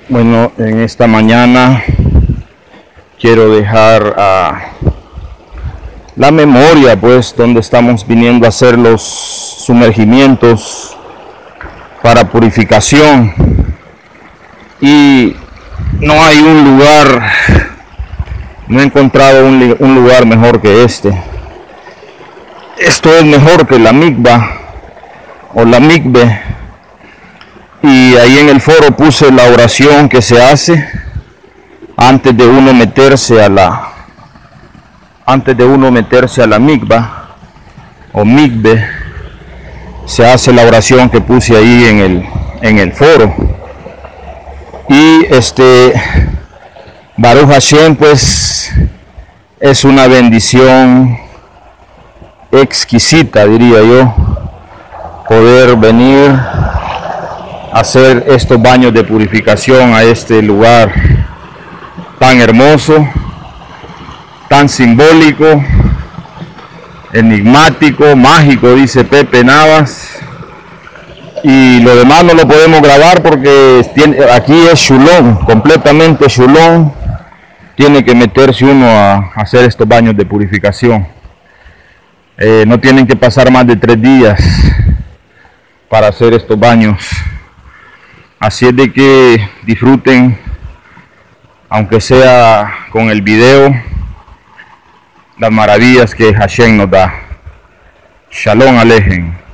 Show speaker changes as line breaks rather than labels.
Bueno, en esta mañana quiero dejar la memoria, pues, donde estamos viniendo a hacer los sumergimientos para purificación. Y no hay un lugar, no he encontrado un lugar mejor que este. Esto es mejor que la mikvah o la mikve. Y ahí en el foro puse la oración que se hace antes de uno meterse a la mikvah o mikve. Se hace la oración que puse ahí en el foro. Y Baruch Hashem, pues es una bendición exquisita, diría yo, poder venir hacer estos baños de purificación a este lugar tan hermoso, tan simbólico, enigmático, mágico, dice Pepe Navas. Y lo demás no lo podemos grabar porque aquí es Shulón, completamente Shulón. Tiene que meterse uno a hacer estos baños de purificación. No tienen que pasar más de 3 días para hacer estos baños. Así es de que disfruten, aunque sea con el video, las maravillas que Hashem nos da. Shalom Alejem.